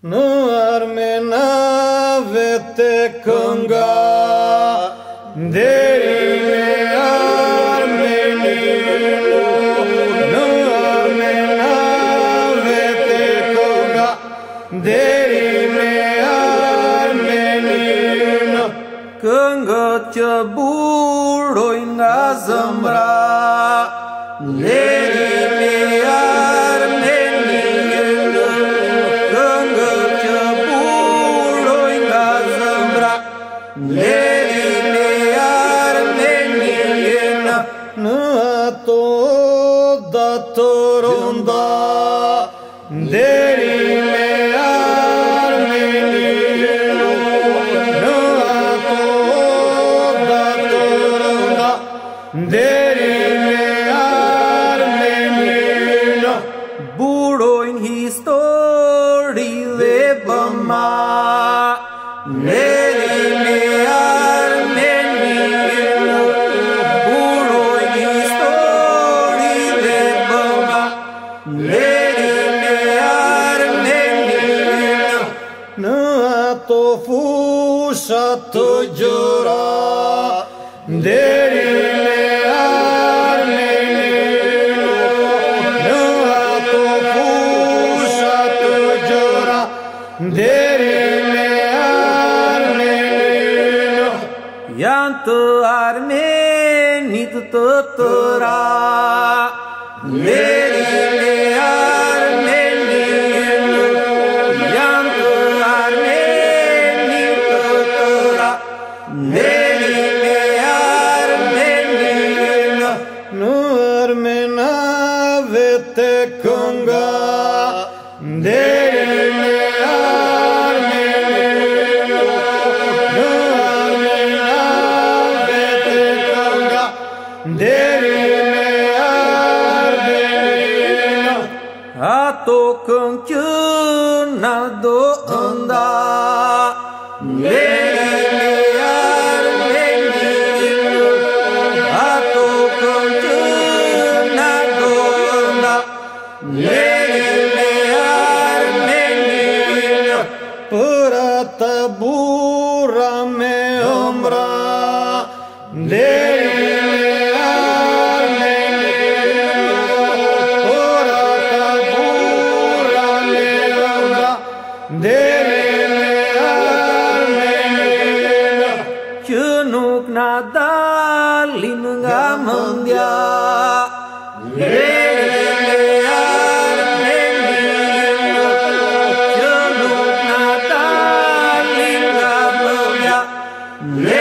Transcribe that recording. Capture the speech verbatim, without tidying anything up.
Nu armena vete conga derine armenino. Nu armena vete conga derine armenino. Conga ceburoi na zambra derine armenino. Conga ceburoi na zambra derine armenino. Nu toda toronda derine armenino. Nu toda toronda derine armenino. Buroin histori lebama derine armenino. Buroin histori lebama derine armenino. Nu to fusha to jora derine armenino. Nu to fusha to jora derine armenino. Yanto armenit totora derine armenino. Yanto armenit totora derine armenino. Nu armena vete conga derine armenino. Nu armena vete conga derine armenino. Ato cânciuna do anda derine armenino. Ato cânciuna do anda derine armenino. Purata bura me ombra derine armenino. Purata bura me ombra derine armenino. Cunuk nadalin ngamandia derine armenino. Cunuk nadalin ngamandia